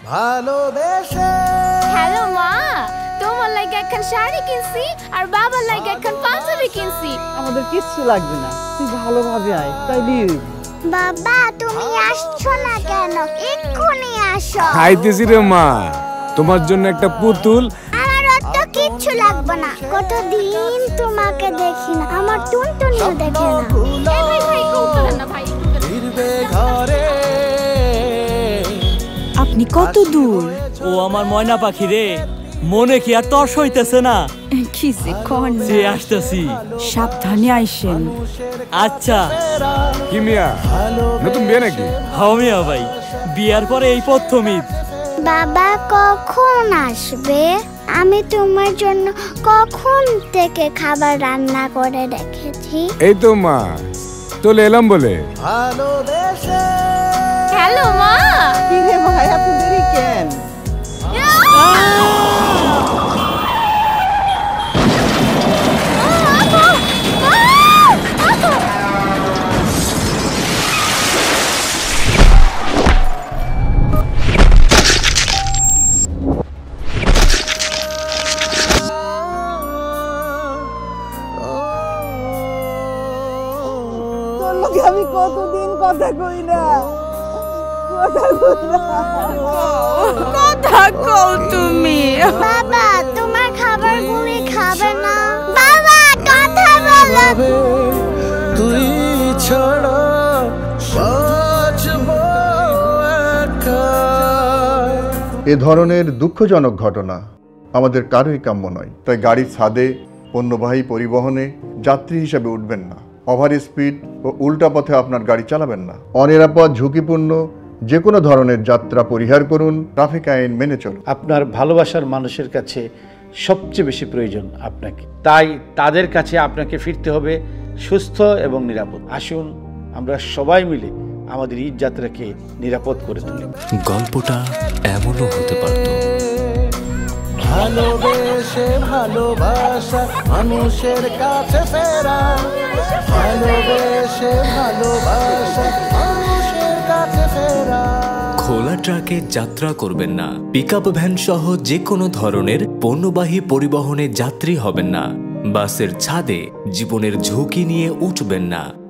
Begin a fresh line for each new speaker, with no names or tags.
ভালোবেসে।
হ্যালো মা, তোমার লাগে এখন শাড়ি কিনছি আর বাবার লাগে এখন পাঞ্জাবি কিনছি।
আমাদের কিচ্ছু লাগবে না, তুই ভালোভাবে আয় তাইলে।
বাবা তুমি আসছো না কেন? এক্ষুনি আসো।
খাইতেছি রে মা, তোমার জন্য একটা পুতুল।
আমার অত কিচ্ছু লাগবে না, কতদিন তোমাকে দেখি না, আমার টুনটুনিও দেখে না।
ভাই ভাই কৌতূহল না ভাই,
ফিরবে ঘরে।
আপনি কত দূর?
ও আমার ময়না পাখি রে, মনে কি আর তর সইতেছে না?
কি যে কোন,
যে আসতেছি,
সাবধানে আইসেন।
আচ্ছা।
কি মিয়া, নতুন বিয়ে নাকি?
হাও মিয়া ভাই, বিয়ার পরে এই প্রথম ঈদ।
বাবা কখন আসবে? আমি তোমার জন্য কখন থেকে খাবার রান্না করে রেখেছি।
এই তো মা, চলে এলাম বলে।
ভালোবেসে।
হ্যালো মা।
কি রে ভাই, এত দেরি কেন? আমি কতদিন কথা কই না,
কথা কও তুমি।
বাবা তোমার খাবার তুমি খাবে না? বাবা কথা বলো।
তুই ছাড়া বাঁচবো একা।
এ ধরনের দুঃখজনক ঘটনা আমাদের কারোই কাম্য নয়। তাই গাড়ির ছাদে পণ্যবাহী পরিবহনে যাত্রী হিসেবে উঠবেন না। ওভার স্পিড ও উল্টা পথে আপনার গাড়ি চালাবেন না। অনিরাপদ, ঝুঁকিপূর্ণ যে কোনো ধরনের যাত্রা পরিহার করুন। ট্রাফিক আইন মেনে চলুন।
আপনার ভালোবাসার মানুষের কাছে সবচেয়ে বেশি প্রয়োজন আপনাকে, তাই তাদের কাছে আপনাকে ফিরতে হবে সুস্থ এবং নিরাপদ। আসুন আমরা সবাই মিলে আমাদের ঈদ যাত্রাকে নিরাপদ করে তুলি।
গল্পটা এমনও হতে পারত।
ভালোবেসে ভালোবাসা মানুষের কাছে ফেরা। ভালোবেসে ভালোবাসা মানুষের কাছে ফেরা।
খোলা ট্রাকে যাত্রা করবেন না। পিকআপ ভ্যান সহ যে কোনো ধরনের পণ্যবাহী পরিবহনে যাত্রী হবেন না। বাসের ছাদে জীবনের ঝুঁকি নিয়ে উঠবেন না।